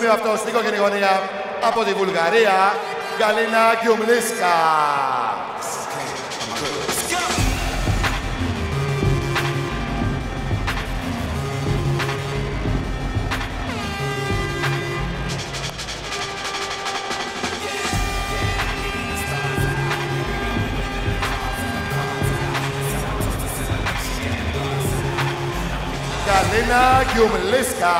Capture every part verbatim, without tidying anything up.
σημείο αυτό στην κόκκινη γωνία από τη Βουλγαρία, Γκαλίνα Κιουμλίσκα. Γκαλίνα Κιουμλίσκα.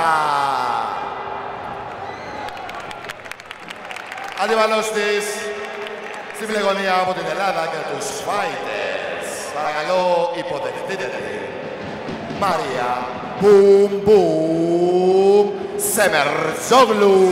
Αντιπαλός της στην πλεγονία από την Ελλάδα και τους Fighters. Παρακαλώ υποδεχτείτε την Μαρία Μπουμ Μπουμ Σεμερτζόγλου.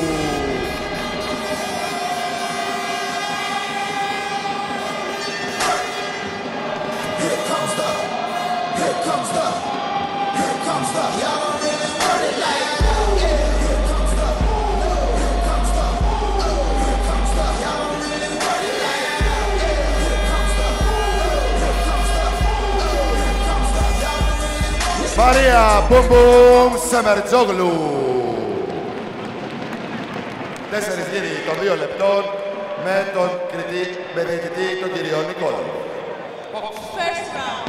Μαρία Μπουμ Μπουμ Σεμερτζόγλου. Τέσσερις γύροι των δύο λεπτών με τον κριτή, με διαιτητή τον κύριο Νικόλου. First round.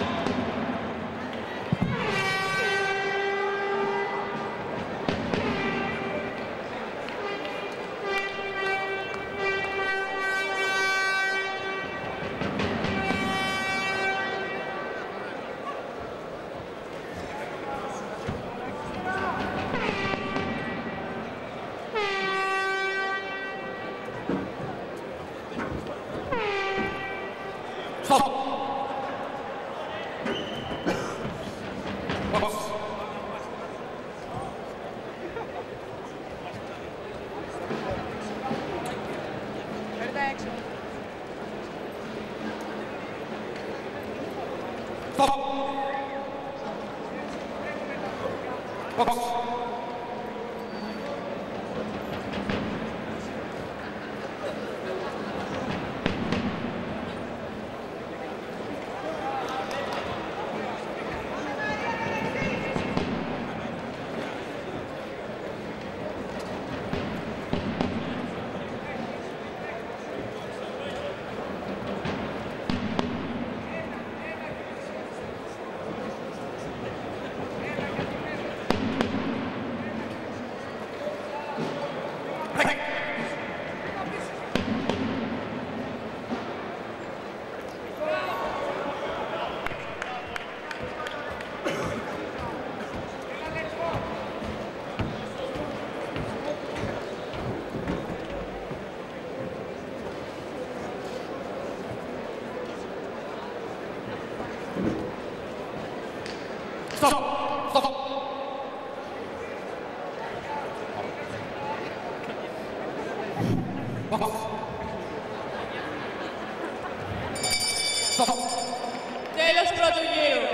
Τέλος πρώτου γύρου.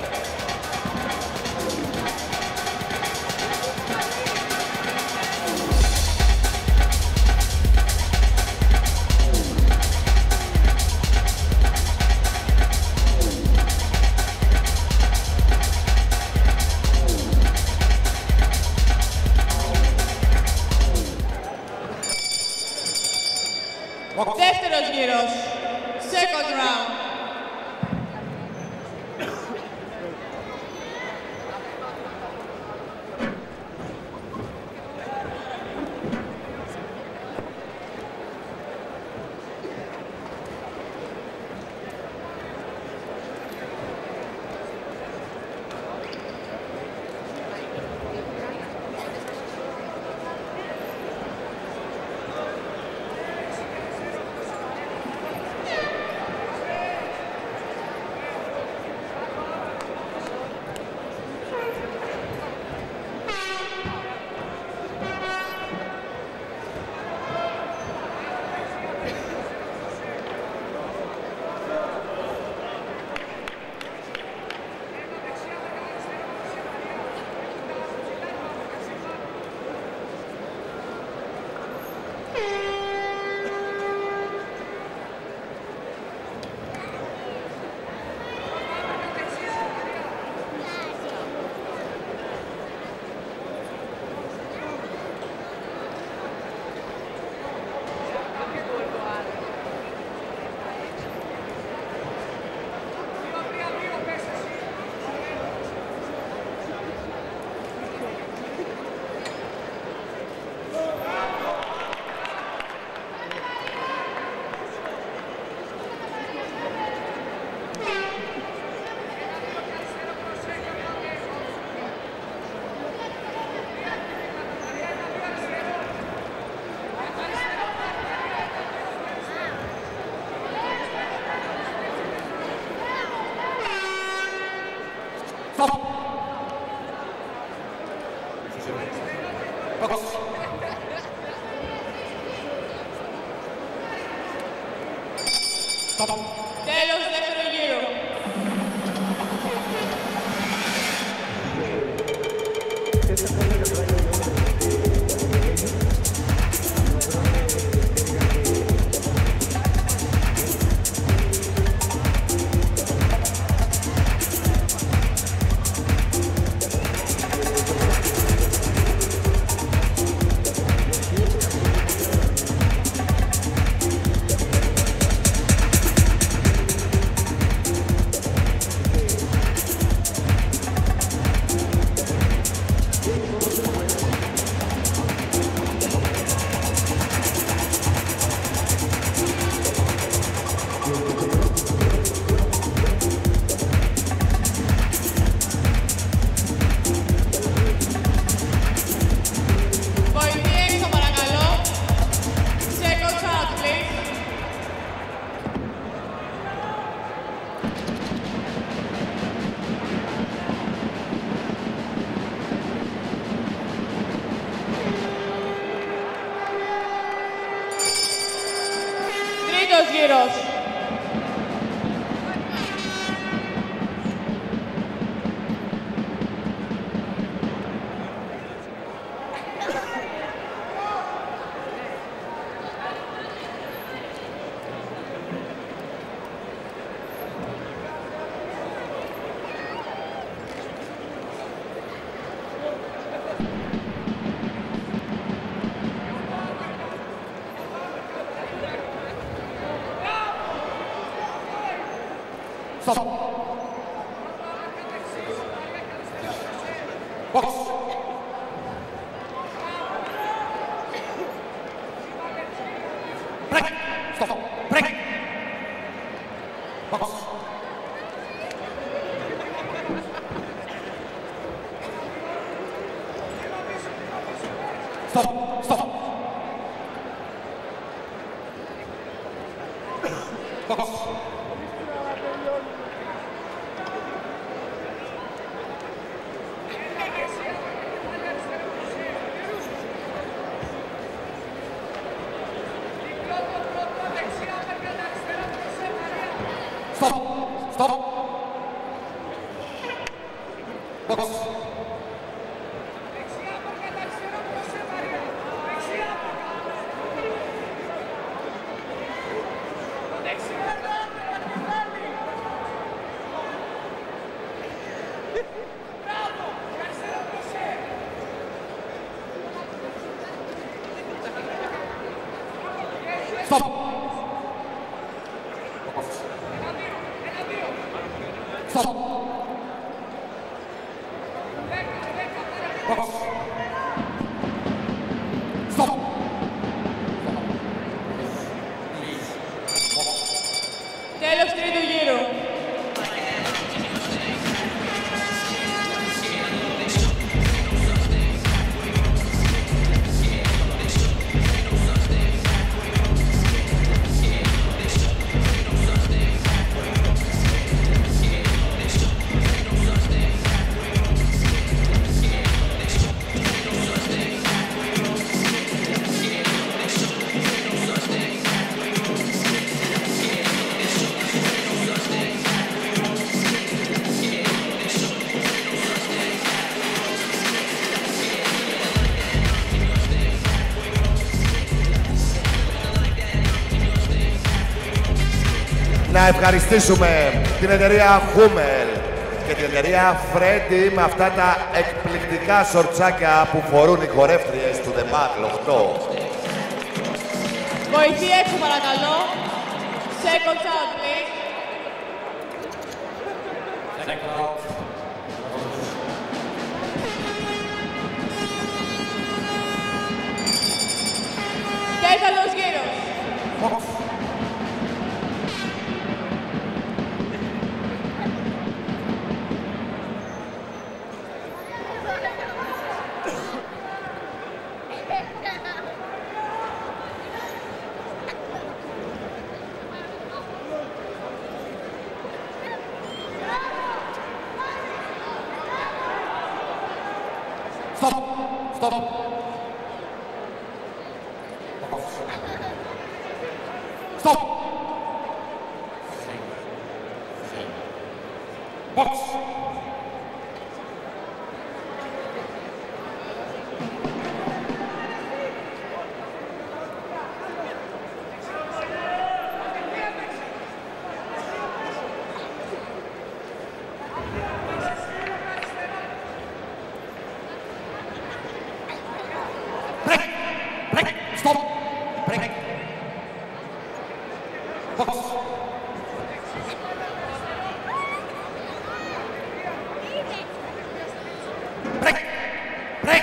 Δεύτερος γύρος. Second round. Τέλος δεύτερου γύρου. Τρίτος γύρος. Stop. Box. Break. Stop. Break. Box. Stop. Stop. Box. Stop! Stop! Box! Stop! Stop! Box! Stop! Τέλος τρίτου γύρου. Να ευχαριστήσουμε την εταιρεία Hummel και την εταιρεία Freddy με αυτά τα εκπληκτικά σορτσάκια που φορούν οι χορεύτριες του The Battle οκτώ. Βοηθή έξω παρακαλώ. Second out, please. Second out. Τέταρτος γύρος. Stop! Stop! Stop! Box. Break. Break. Stop. Break. Box. Break. Break.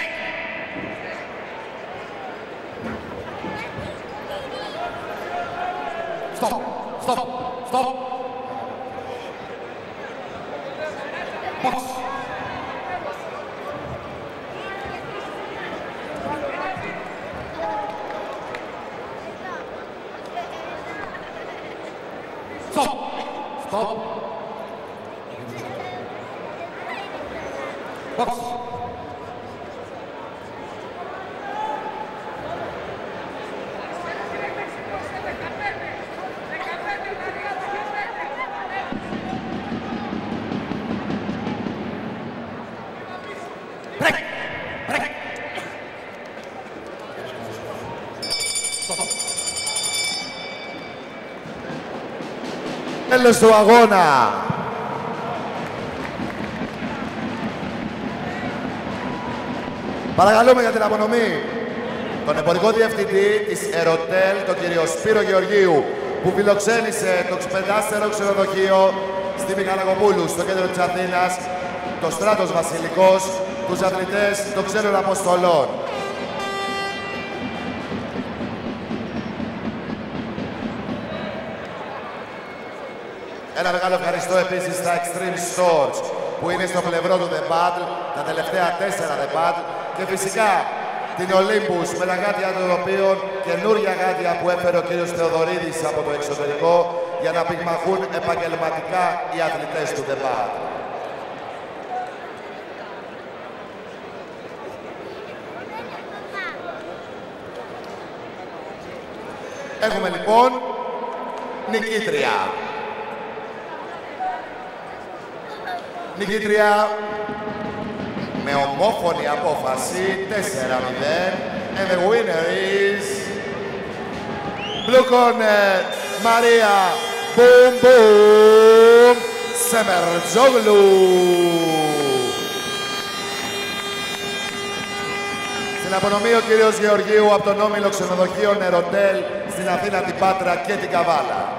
Stop. Stop. Stop. Box. Stop. Stop. Box. Break. Break. Stop. Τέλος του αγώνα. Παρακαλούμε για την απονομή τον εμπορικό διευθυντή της Ερωτέλ, τον κύριο Σπύρο Γεωργίου, που φιλοξένησε το εξπεντάστερο ξενοδοχείο στη Μιχαλακοπούλου, στο κέντρο της Αθήνας, το Στράτος Βασιλικός, τους αθλητές των ξένων αποστολών. Ένα μεγάλο ευχαριστώ επίσης στα Extreme Stores που είναι στο πλευρό του The Battle, τα τελευταία τέσσερα The Battle και φυσικά την Olympus με τα γάτια των οποίων καινούρια γάτια που έφερε ο κύριος Θεοδωρίδης από το εξωτερικό για να πυγμαχούν επαγγελματικά οι αθλητές του The Battle. Έχουμε λοιπόν νικήτρια. Νικήτρια με ομόφωνη απόφαση τέσσερα μηδέν. And the winner is Blue Corner Maria Boom Boom Semerjoglu. Στην απονομή ο κύριος Γεωργίου από τον όμιλο ξενοδοχείων Ερωτέλ στην Αθήνα, την Πάτρα και την Καβάλα.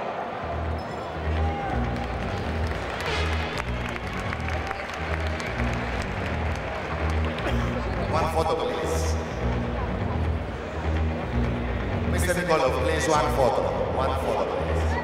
One photo, please. Mister Nikolov, please, one photo. One photo, please.